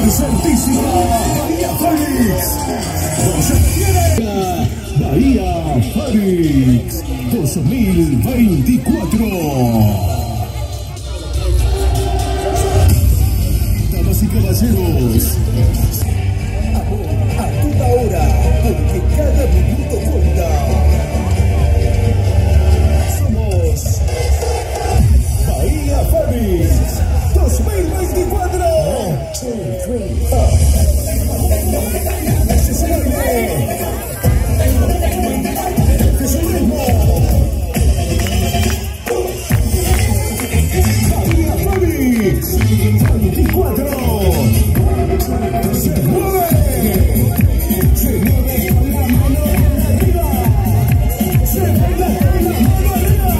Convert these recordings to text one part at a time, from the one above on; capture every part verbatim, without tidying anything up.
presentísima Bahía Félix. No se detiene. Bahía Félix dos mil veinticuatro. Damas y caballeros, a toda hora, porque cada minuto cuenta. Somos Bahía Félix dos mil veinticuatro. Ese es el aire. Este es el ritmo. Bahía Félix veinticuatro. Se mueve. Se mueve con la mano arriba. Se mueve con la mano arriba.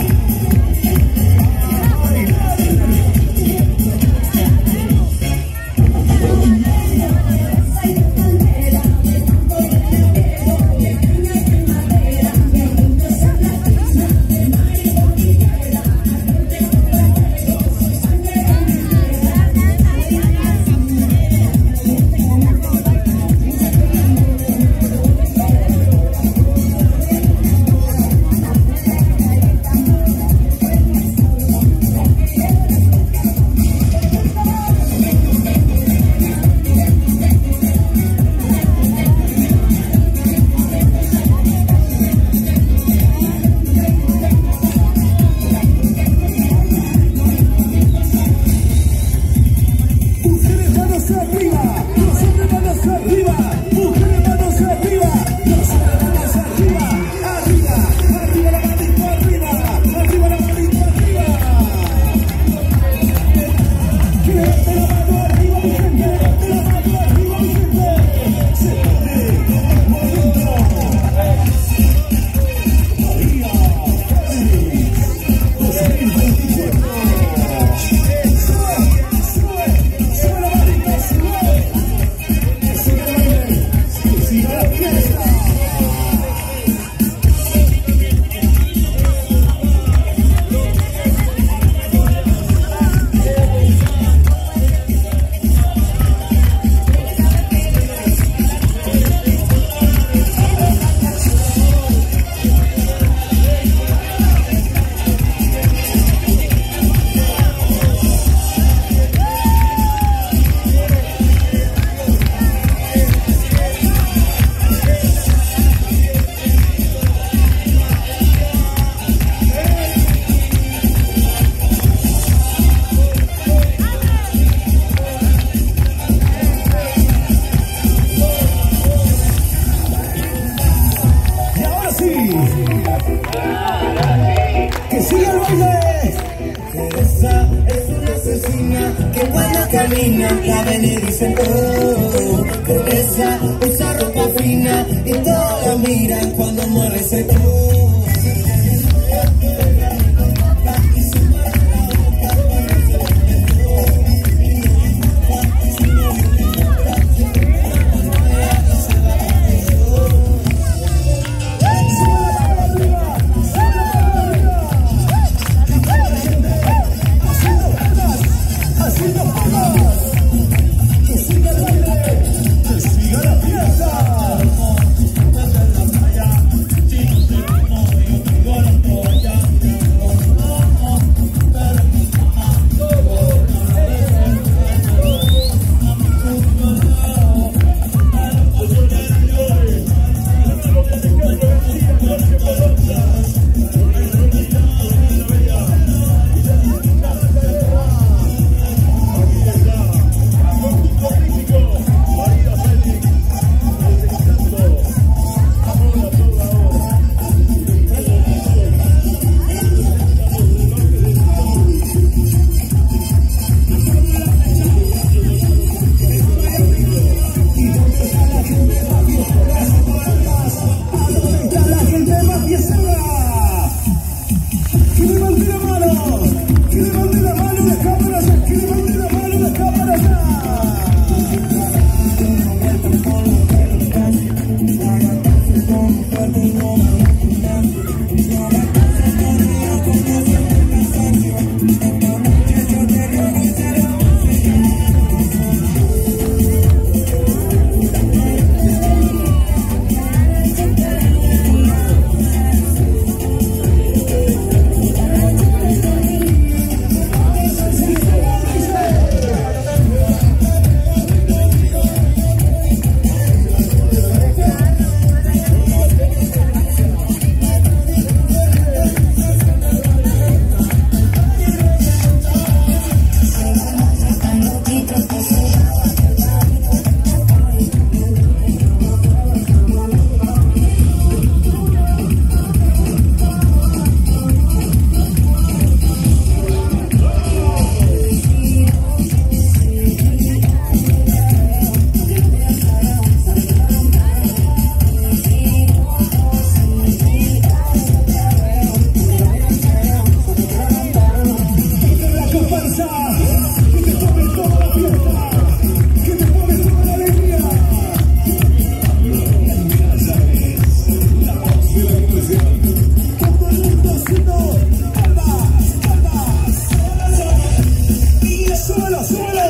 ¡Que siga el baile! Esa es una asesina que cuando camina la ven y dicen oh. Esa usa ropa fina y todos la miran cuando mueve ese culo. ¡Que siga la fiesta! súbelo, súbelo.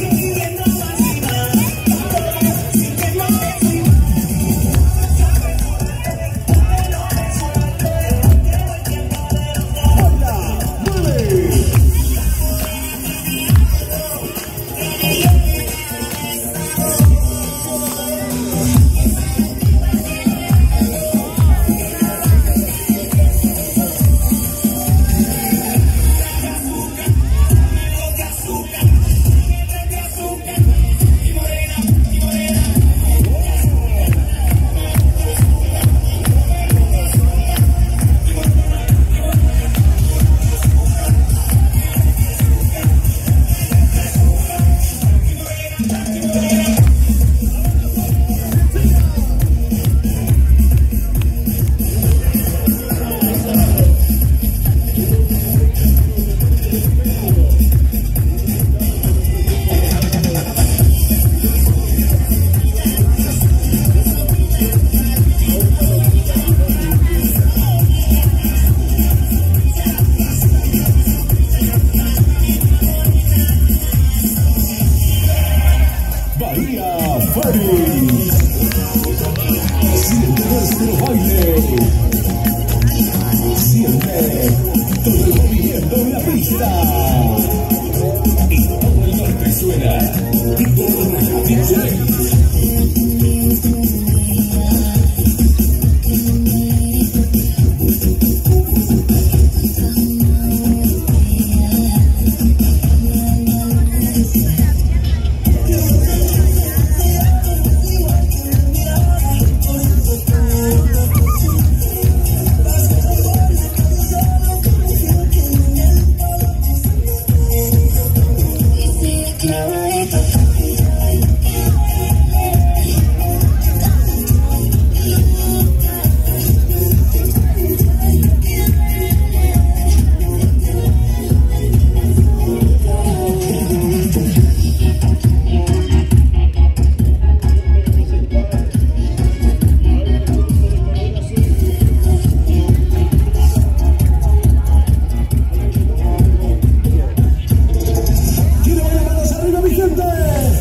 Siente nuestro baile. Siente todo el movimiento en la pista. Y todo el norte suena. Borra D J.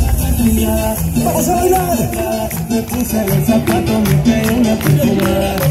¡Vamos a bailar! Me puse el zapato, me pegué una perfumada.